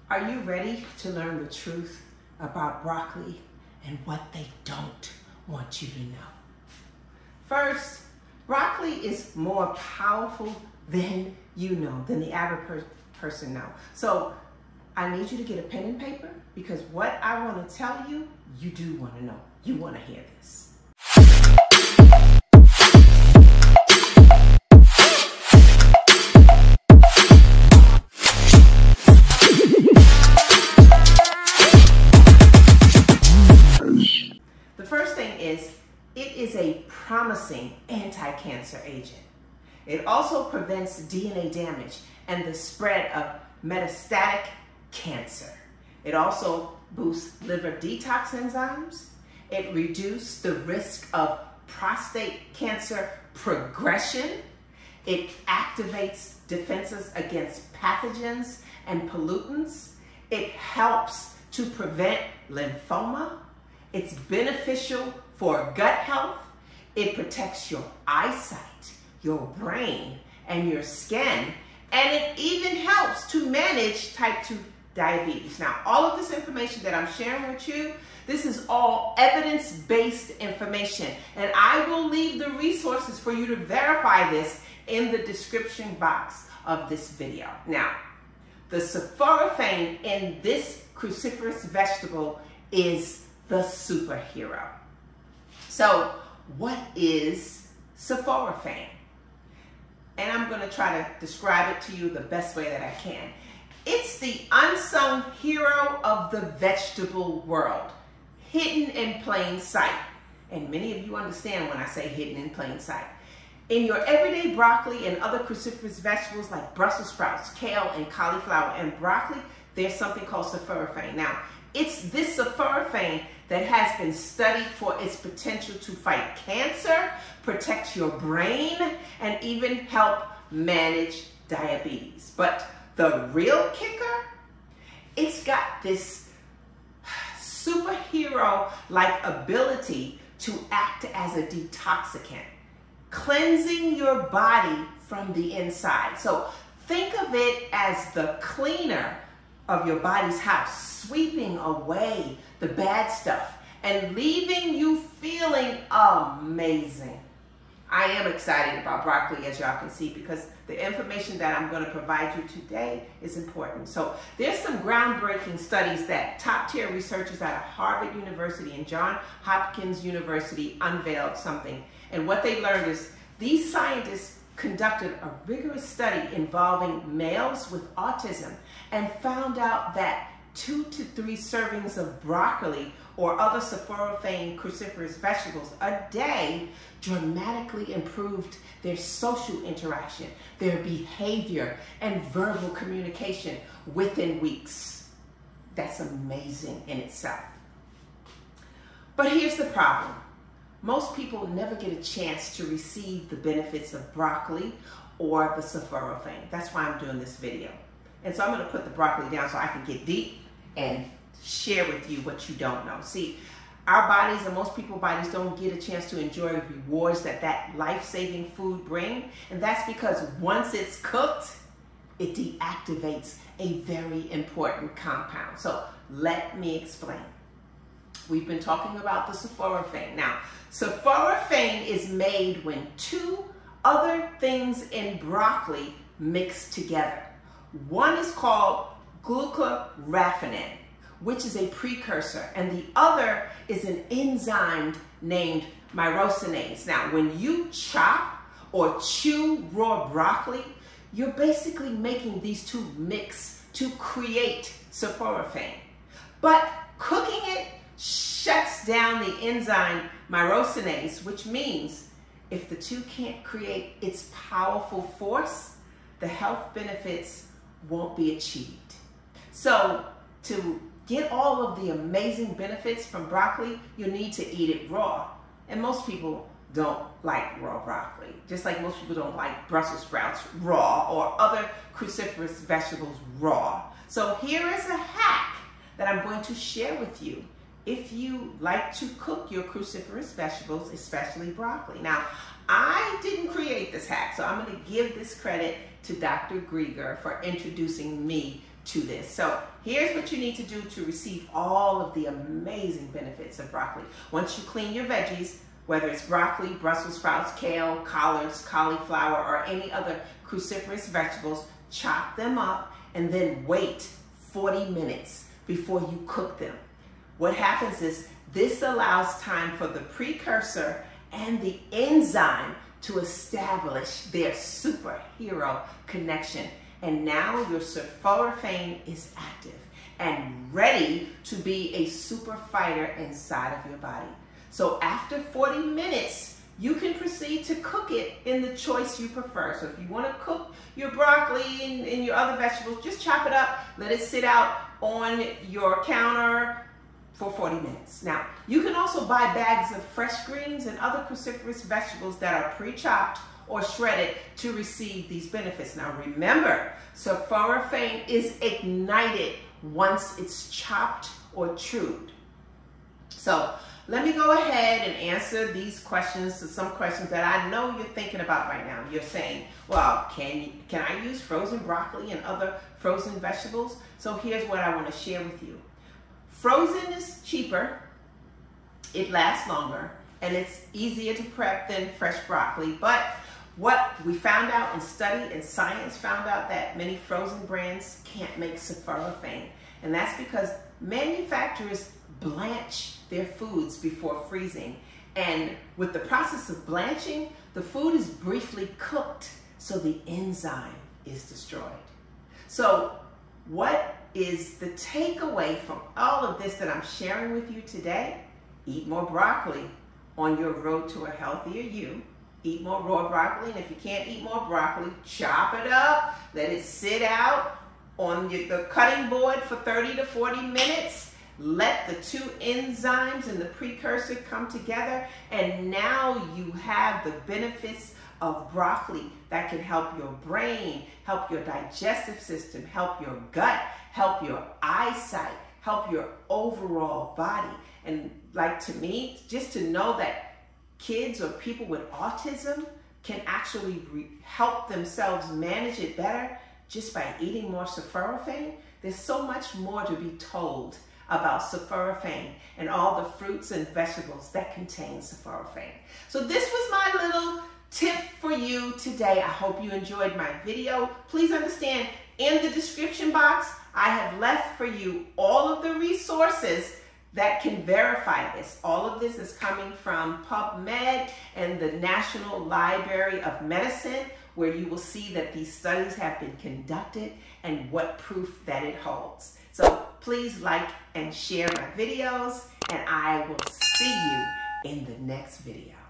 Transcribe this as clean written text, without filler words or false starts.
Are you ready to learn the truth about broccoli and what they don't want you to know? First, broccoli is more powerful than you know, than the average person know. So I need you to get a pen and paper because what I want to tell you, you do want to know. You want to hear this. The first thing is, it is a promising anti-cancer agent. It also prevents DNA damage and the spread of metastatic cancer. It also boosts liver detox enzymes. It reduces the risk of prostate cancer progression. It activates defenses against pathogens and pollutants. It helps to prevent lymphoma. It's beneficial for gut health. It protects your eyesight, your brain, and your skin. And it even helps to manage type 2 diabetes. Now, all of this information that I'm sharing with you, this is all evidence-based information. And I will leave the resources for you to verify this in the description box of this video. Now, the sulforaphane in this cruciferous vegetable is the superhero. So, what is sulforaphane? And I'm going to try to describe it to you the best way that I can. It's the unsung hero of the vegetable world, hidden in plain sight. And many of you understand when I say hidden in plain sight. In your everyday broccoli and other cruciferous vegetables like Brussels sprouts, kale, and cauliflower, and broccoli, there's something called sulforaphane. Now, it's this sulforaphane that has been studied for its potential to fight cancer, protect your brain, and even help manage diabetes. But the real kicker, it's got this superhero-like ability to act as a detoxicant, cleansing your body from the inside. So think of it as the cleaner of your body's house, sweeping away the bad stuff and leaving you feeling amazing. I am excited about broccoli, as y'all can see, because the information that I'm going to provide you today is important. So there's some groundbreaking studies that top-tier researchers at Harvard University and Johns Hopkins University unveiled something. And what they learned is these scientists conducted a rigorous study involving males with autism and found out that 2 to 3 servings of broccoli or other sulforaphane cruciferous vegetables a day dramatically improved their social interaction, their behavior, and verbal communication within weeks. That's amazing in itself. But here's the problem. Most people never get a chance to receive the benefits of broccoli or the sulforaphane. That's why I'm doing this video. And so I'm going to put the broccoli down so I can get deep and share with you what you don't know. See, our bodies and most people's bodies don't get a chance to enjoy the rewards that that life-saving food brings. And that's because once it's cooked, it deactivates a very important compound. So let me explain. We've been talking about the sulforaphane. Now, sulforaphane is made when 2 other things in broccoli mix together. One is called glucoraphanin, which is a precursor, and the other is an enzyme named myrosinase. Now, when you chop or chew raw broccoli, you're basically making these 2 mix to create sulforaphane. But cooking it shuts down the enzyme myrosinase, which means if the 2 can't create its powerful force, the health benefits won't be achieved. So to get all of the amazing benefits from broccoli, you need to eat it raw. And most people don't like raw broccoli, just like most people don't like Brussels sprouts raw or other cruciferous vegetables raw. So here is a hack that I'm going to share with you if you like to cook your cruciferous vegetables, especially broccoli. Now, I didn't create this hack, so I'm going to give this credit to Dr. Grieger for introducing me to this. So here's what you need to do to receive all of the amazing benefits of broccoli. Once you clean your veggies, whether it's broccoli, Brussels sprouts, kale, collards, cauliflower, or any other cruciferous vegetables, chop them up and then wait 40 minutes before you cook them. What happens is this allows time for the precursor and the enzyme to establish their superhero connection. And now your sulforaphane is active and ready to be a super fighter inside of your body. So after 40 minutes, you can proceed to cook it in the choice you prefer. So if you want to cook your broccoli and your other vegetables, just chop it up, let it sit out on your counter for 40 minutes. Now, you can also buy bags of fresh greens and other cruciferous vegetables that are pre-chopped or shredded to receive these benefits. Now remember, sulforaphane is ignited once it's chopped or chewed. So let me go ahead and answer these questions, some questions that I know you're thinking about right now. You're saying, well, can I use frozen broccoli and other frozen vegetables? So here's what I want to share with you. Frozen is cheaper, it lasts longer, and it's easier to prep than fresh broccoli. But what we found out in study and science found out that many frozen brands can't make sulforaphane. And that's because manufacturers blanch their foods before freezing. And with the process of blanching, the food is briefly cooked, so the enzyme is destroyed. So what is the takeaway from all of this that I'm sharing with you today? Eat more broccoli on your road to a healthier you. Eat more raw broccoli, and if you can't eat more broccoli, chop it up, let it sit out on the cutting board for 30 to 40 minutes. Let the two enzymes and the precursor come together, and now you have the benefits of broccoli that can help your brain, help your digestive system, help your gut, help your eyesight, help your overall body. And like, to me, just to know that kids or people with autism can actually help themselves manage it better just by eating more sulforaphane. There's so much more to be told about sulforaphane and all the fruits and vegetables that contain sulforaphane. So this was my little tip for you today. I hope you enjoyed my video. Please understand, in the description box, I have left for you all of the resources that can verify this. All of this is coming from PubMed and the National Library of Medicine, where you will see that these studies have been conducted and what proof that it holds. So please like and share my videos, and I will see you in the next video.